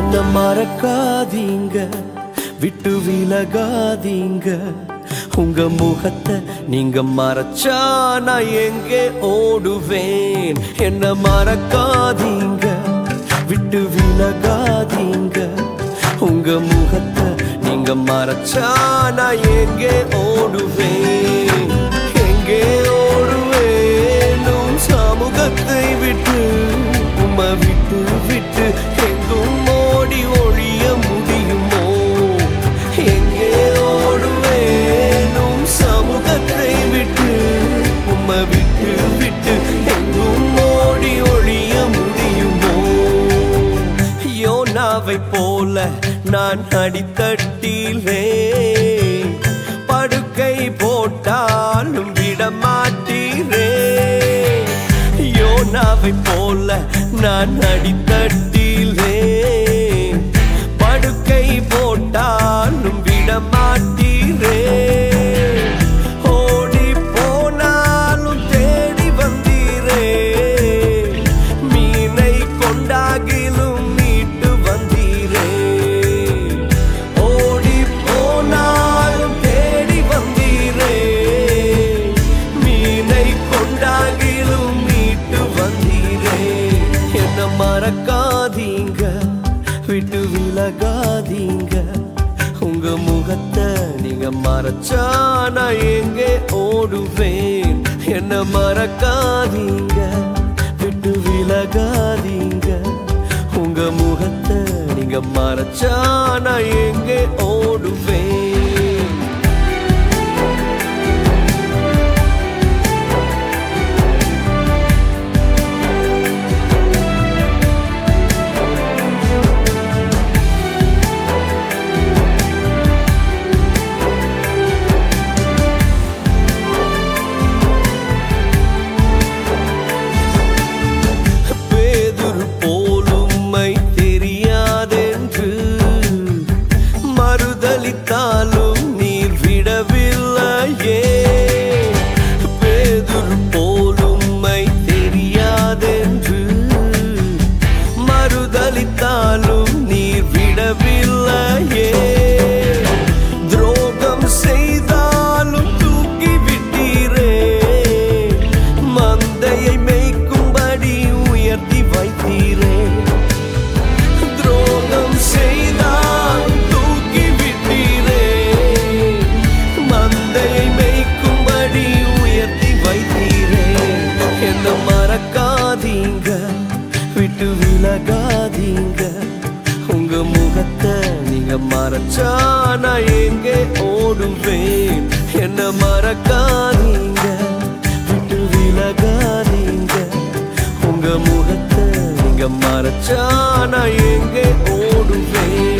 என்ன மறக்காதீங்க, விட்டு விலகாதீங்க. உங்க முகத்தை நீங்க மறைச்சா நான் எங்கே ஓடுவேன்? என்ன மறக்காதீங்க, விட்டு விலகாதீங்க. உங்க முகத்தை நீங்க மறைச்சா நான் எங்கே ஓடுவேன்? எங்கே ஓடுவேன்? உன் சமூகத்தை விட்டு, உம்மை விட்டு விட்டு எங்கும் ஓடி ஒழிய முடியுமோ? எங்கே ஓடுவேன்? உன் சமூகத்தை விட்டு, உம்மை விட்டு விட்டு எங்கும் ஓடி ஒழிய முடியுமோ? யோனாவை போல நான் அடித்தட்டிலே படுக்கை போட்டாலும் விடமாட்டீரே. யோனாவை போல நான் அடித்தட்டிலே படுக்கை போட்டாலும் விடமாட்டீரே. ஓடி போனாலும் தேடி வந்தீரே, மீனை கொண்டாகிலும் மீட்டு வந்தீரே. ஓடி போனாலும் தேடி வந்தீரே, மீனை கொண்டாகிலும் மீட்டு வந்தீரே. என்ன மறக்காதீங்க, விட்டு விலகாதீங்க. உங்க முகத்தை நீங்க மறைச்சா நான் எங்கே ஓடுவேன்? என்ன மறக்காதீங்க, விட்டு விலகாதீங்க. உங்க முகத்தை நீங்க மறைச்சா நான் எங்கே ஓடுவேன்? மறுதலித்தாலும் நீர் விடவில்லையே. பேதுரு போல் உம்மை தெரியாதென்று மறுதலித்தாலும் நீர் விடவில்லையே. துரோகம் செய்தாலும் தூக்கி விட்டீரே, மந்தையை மேய்க்கும்படி உயர்த்தி வைத்தீரே. துரோகம் செய்தால் என்ன மறக்காதீங்க, விட்டு விலகாதீங்க. உங்க முகத்தை நீங்க மறைச்சா நான் எங்கே ஓடுவேன்? என்ன மறக்காதீங்க, விட்டு விலகாதீங்க. உங்க முகத்தை நீங்க மறைச்சா நான் எங்கே ஓடுவேன்?